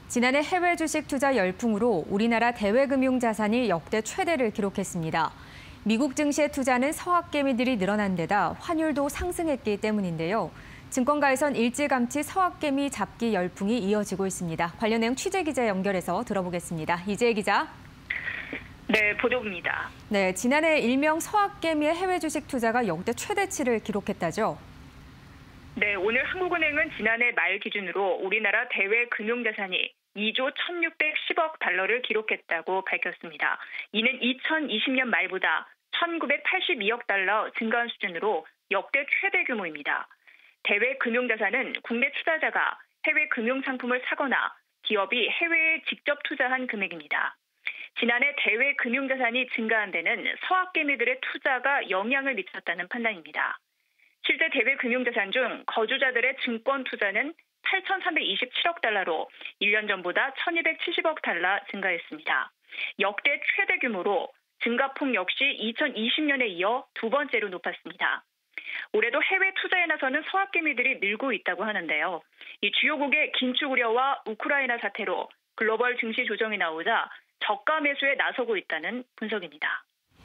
지난해 해외 주식 투자 열풍으로 우리나라 대외금융 자산이 역대 최대를 기록했습니다. 미국 증시의 투자는 서학개미들이 늘어난 데다 환율도 상승했기 때문인데요. 증권가에선 일찌감치 서학개미 잡기 열풍이 이어지고 있습니다. 관련 내용 취재 기자 연결해서 들어보겠습니다. 이재희 기자. 네, 보도입니다. 네, 지난해 일명 서학개미의 해외 주식 투자가 역대 최대치를 기록했다죠. 네, 오늘 한국은행은 지난해 말 기준으로 우리나라 대외 금융자산이 2조 1,610억 달러를 기록했다고 밝혔습니다. 이는 2020년 말보다 1,982억 달러 증가한 수준으로 역대 최대 규모입니다. 대외 금융자산은 국내 투자자가 해외 금융상품을 사거나 기업이 해외에 직접 투자한 금액입니다. 지난해 대외 금융자산이 증가한 데는 서학개미들의 투자가 영향을 미쳤다는 판단입니다. 실제 대외 금융자산 중 거주자들의 증권 투자는 8,327억 달러로 1년 전보다 1,270억 달러 증가했습니다. 역대 최대 규모로 증가폭 역시 2020년에 이어 두 번째로 높았습니다. 올해도 해외 투자에 나서는 서학개미들이 늘고 있다고 하는데요. 이 주요국의 긴축 우려와 우크라이나 사태로 글로벌 증시 조정이 나오자 저가 매수에 나서고 있다는 분석입니다.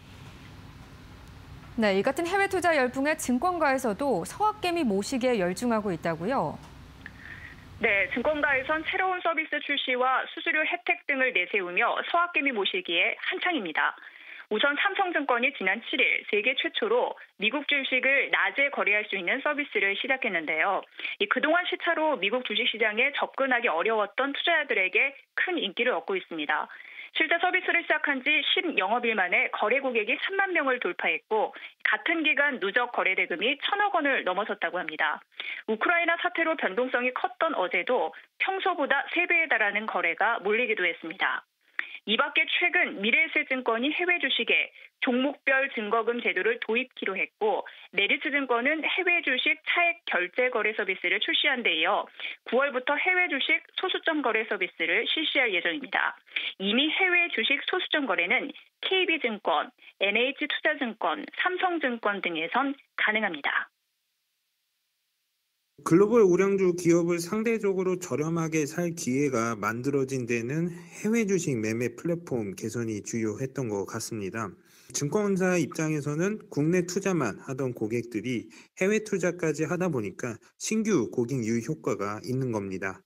네, 이 같은 해외 투자 열풍에 증권가에서도 서학개미 모시기에 열중하고 있다고요? 네, 증권가에선 새로운 서비스 출시와 수수료 혜택 등을 내세우며 서학개미 모시기에 한창입니다. 우선 삼성증권이 지난 7일 세계 최초로 미국 주식을 낮에 거래할 수 있는 서비스를 시작했는데요. 그동안 시차로 미국 주식시장에 접근하기 어려웠던 투자자들에게 큰 인기를 얻고 있습니다. 실제 서비스를 시작한 지 10영업일 만에 거래 고객이 3만 명을 돌파했고 같은 기간 누적 거래 대금이 1,000억 원을 넘어섰다고 합니다. 우크라이나 사태로 변동성이 컸던 어제도 평소보다 3배에 달하는 거래가 몰리기도 했습니다. 이 밖에 최근 미래에셋증권이 해외 주식에 종목별 증거금 제도를 도입키로 했고 메리츠증권은 해외 주식 차액 결제 거래 서비스를 출시한 데 이어 9월부터 해외 주식 소수점 거래 서비스를 실시할 예정입니다. 이미 해외 주식 소수점 거래는 KB증권, NH투자증권, 삼성증권 등에선 가능합니다. 글로벌 우량주 기업을 상대적으로 저렴하게 살 기회가 만들어진 데는 해외 주식 매매 플랫폼 개선이 주요했던 것 같습니다. 증권사 입장에서는 국내 투자만 하던 고객들이 해외 투자까지 하다 보니까 신규 고객 유입 효과가 있는 겁니다.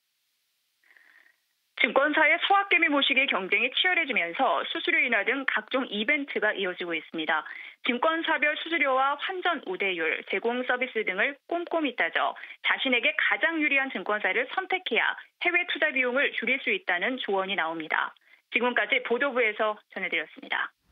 증권사의 서학개미 모시기 경쟁이 치열해지면서 수수료 인하 등 각종 이벤트가 이어지고 있습니다. 증권사별 수수료와 환전 우대율, 제공 서비스 등을 꼼꼼히 따져 자신에게 가장 유리한 증권사를 선택해야 해외 투자 비용을 줄일 수 있다는 조언이 나옵니다. 지금까지 보도부에서 전해드렸습니다.